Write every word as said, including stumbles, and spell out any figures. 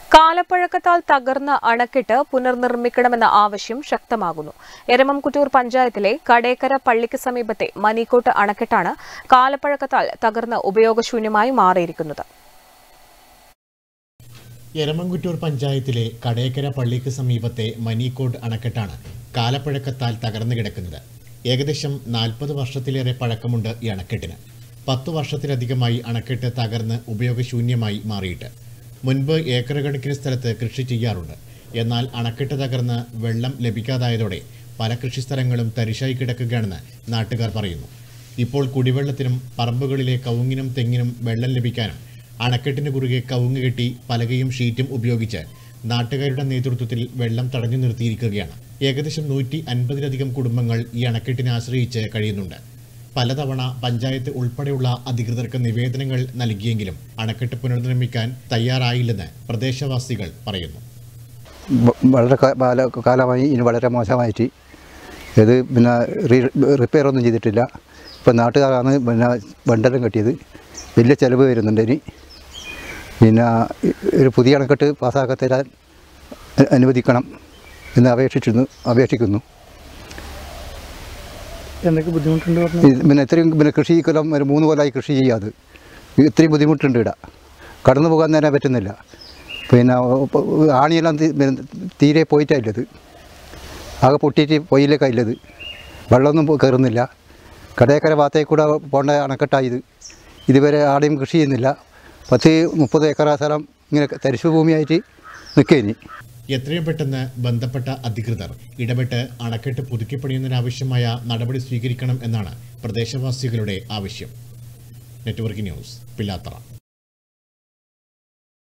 കാലപ്പഴക്കത്താൽ തകർന്ന അണക്കെട്ട് പുനർനിർമ്മിക്കണമെന്ന ആവശ്യം ശക്തമാകുന്നു. എരമംകുറ്റൂർ പഞ്ചായത്തിലെ കടേക്കര പള്ളിക്ക് സമീപത്തെ മനിക്കോട്ട് അണക്കെട്ടാണ് കാലപ്പഴക്കത്താൽ തകർന്ന് ഉപയോഗശൂന്യമായി മാറിയിരിക്കുന്നത്. എരമംകുറ്റൂർ പഞ്ചായത്തിലെ കടേക്കര പള്ളിക്ക് സമീപത്തെ മനിക്കോട്ട് അണക്കെട്ടാണ് കാലപ്പഴക്കത്താൽ തകർന്നു കിടക്കുന്നത്. ഏകദേശം നാൽപ്പത് വർഷത്തിലേറെ പഴക്കമുണ്ട് ഈ അണക്കെട്ടിന്. പത്തു വർഷത്തിലധികമായി അണക്കെട്ട് തകർന്ന് ഉപയോഗശൂന്യമായി മാറിയിട്ട്. മുൻപ് ഏക്കർ കണക്കിന് സ്ഥലത്ത് കൃഷി ചെയ്യാറുണ്ട്. എന്നാൽ അണക്കെട്ട് തകർന്ന് വെള്ളം ലഭിക്കാതായതോടെ പല കൃഷിസ്ഥലങ്ങളും തരിശായി കിടക്കുകയാണെന്ന് നാട്ടുകാർ പറയുന്നു. ഇപ്പോൾ കുടിവെള്ളത്തിനും പറമ്പുകളിലെ കവുങ്ങിനും തെങ്ങിനും വെള്ളം ലഭിക്കാനും അണക്കെട്ടിന് കുറുകെ കവുങ്ങ് കെട്ടി പലകയും ഷീറ്റും ഉപയോഗിച്ച് നാട്ടുകാരുടെ നേതൃത്വത്തിൽ വെള്ളം തടഞ്ഞു നിർത്തിയിരിക്കുകയാണ്. ഏകദേശം നൂറ്റി അൻപതിലധികം കുടുംബങ്ങൾ ഈ അണക്കെട്ടിനെ ആശ്രയിച്ച് കഴിയുന്നുണ്ട്. പലതവണ പഞ്ചായത്ത് ഉൾപ്പെടെയുള്ള അധികൃതർക്ക് നിവേദനങ്ങൾ നൽകിയെങ്കിലും അണക്കെട്ട് പുനർനിർമ്മിക്കാൻ തയ്യാറായില്ലെന്ന് പ്രദേശവാസികൾ പറയുന്നു. വളരെ കാലമായി ഇനി വളരെ മോശമായിട്ട് ഇത് പിന്നെ റിപ്പയർ ഒന്നും ചെയ്തിട്ടില്ല. ഇപ്പം നാട്ടുകാരാണ് പിന്നെ ബണ്ടെല്ലാം കെട്ടിയത്. വലിയ ചിലവ് വരുന്നുണ്ട്. ഇനി പിന്നെ ഒരു പുതിയ അണക്കെട്ട് പാസ്സാക്കി തരാൻ അനുവദിക്കണം എന്ന് അപേക്ഷിച്ചിരുന്നു അപേക്ഷിക്കുന്നു എന്തൊക്കെ ബുദ്ധിമുട്ടുണ്ട്? പിന്നെ ഇത്രയും പിന്നെ കൃഷി കൊല്ലം ഒരു മൂന്ന് കൊല്ലമായി കൃഷി ചെയ്യാതെ ഇത്രയും ബുദ്ധിമുട്ടുണ്ട്. ഇവിടെ കടന്നു പോകാൻ തന്നെ പറ്റുന്നില്ല. പിന്നെ ആണിയെല്ലാം തീരെ പോയിട്ടായില്ലത്, ആകെ പൊട്ടിയിട്ട് പൊയിലേക്കായില്ലത്. വെള്ളമൊന്നും കയറുന്നില്ല. കടേക്കര ഭാഗത്തേക്ക് കൂടെ പോകേണ്ട അണക്കെട്ടായത്. ഇതുവരെ ആടെയും കൃഷി ചെയ്യുന്നില്ല. പത്ത് മുപ്പത് ഏക്കർ സ്ഥലം ഇങ്ങനെ തരിശു ഭൂമിയായിട്ട് നിൽക്കേനി. എത്രയും പെട്ടെന്ന് ബന്ധപ്പെട്ട അധികൃതർ ഇടപെട്ട് അണക്കെട്ട് പുതുക്കിപ്പണിയുന്നതിനാവശ്യമായ നടപടി സ്വീകരിക്കണം എന്നാണ് പ്രദേശവാസികളുടെ ആവശ്യം. Network news, Pilathara.